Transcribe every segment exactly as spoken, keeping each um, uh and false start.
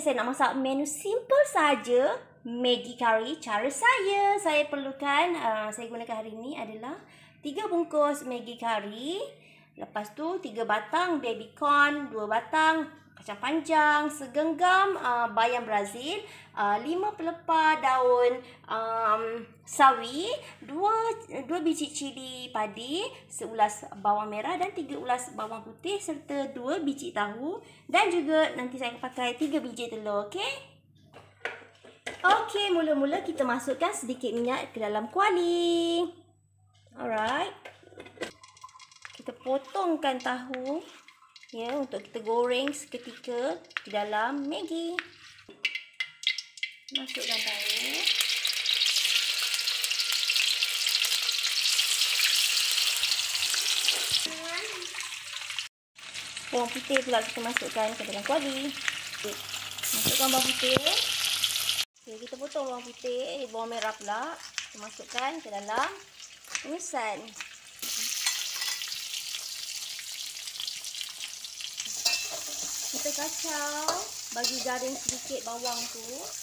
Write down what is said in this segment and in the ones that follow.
saya nak masak menu simple saja, Maggi curry. Cara saya, saya perlukan, uh, saya gunakan hari ini adalah tiga bungkus Maggi curry. Lepas tu tiga batang baby corn, dua batang kacang panjang, segenggam uh, bayam Brazil, uh, lima pelepah daun um, sawi, dua dua biji cili padi, seulas bawang merah dan tiga ulas bawang putih serta dua biji tahu, dan juga nanti saya pakai tiga biji telur, okey? Okey, mula-mula kita masukkan sedikit minyak ke dalam kuali. Alright. Kita potongkan tahu ya untuk kita goreng seketika di dalam Maggi. Masukkan tahu. Bawang putih pula kita masukkan ke dalam kuali. Okay. Masukkan bawang putih. Okay, kita potong bawang putih, bawang merah pula. Kita masukkan ke dalam tumisan. Kita kacau, bagi garing sedikit bawang tu.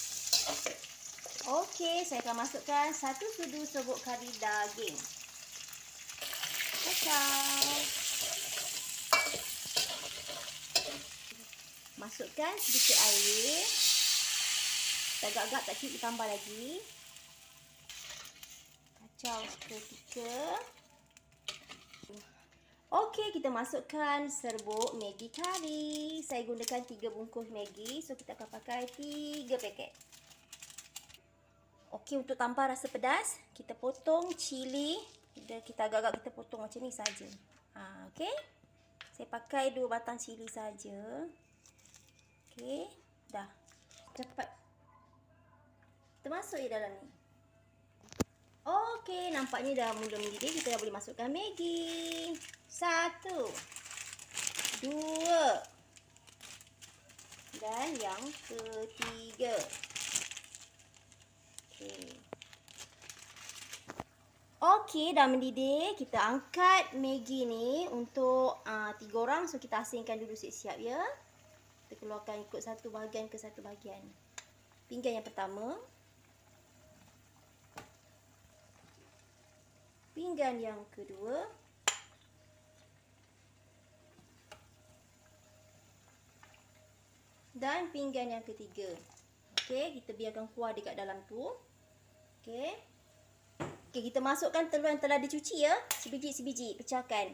Okey, saya akan masukkan satu sudu serbuk kari daging. Kacau. Masukkan sedikit air. Agak-agak tak cukup, tambah lagi. Kacau seketika. Okey, kita masukkan serbuk Maggi curry. Saya gunakan tiga bungkus Maggi, so kita akan pakai tiga paket. Okey, untuk tambah rasa pedas, kita potong cili. Dan kita agak-agak kita potong macam ni saja. Ha, okey. Saya pakai dua batang cili saja. Okey, dah. Cepat. Kita masuk je dalam ni. Okey, nampaknya dah mula mendidih. Kita dah boleh masukkan Maggi. Satu, dua, dan yang ketiga. Okey. Okey, dah mendidih. Kita angkat Maggi ni untuk uh, tiga orang. So, kita asingkan dulu siap-siap ya. Kita keluarkan ikut satu bahagian ke satu bahagian. Pinggan yang pertama. Pinggan yang kedua. Dan pinggan yang ketiga. Okey, kita biarkan kuah dekat dalam tu. Okey. Okey, kita masukkan telur yang telah dicuci ya. Sebiji-sebiji, pecahkan.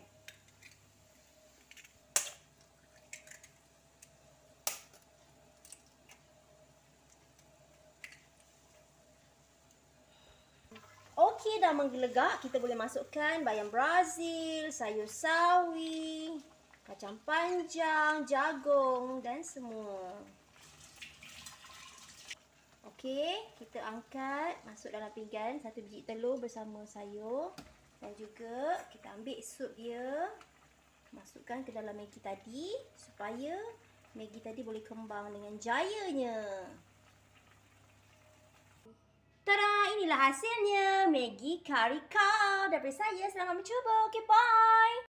Okey, dah menggelegak, kita boleh masukkan bayam Brazil, sayur sawi, kacang panjang, jagung dan semua. Okey, kita angkat, masuk dalam pinggan satu biji telur bersama sayur. Dan juga kita ambil sup dia, masukkan ke dalam Maggi tadi supaya Maggi tadi boleh kembang dengan jayanya. Tada, inilah hasilnya Maggi curry cow daripada saya. Selamat mencuba. Okay, bye.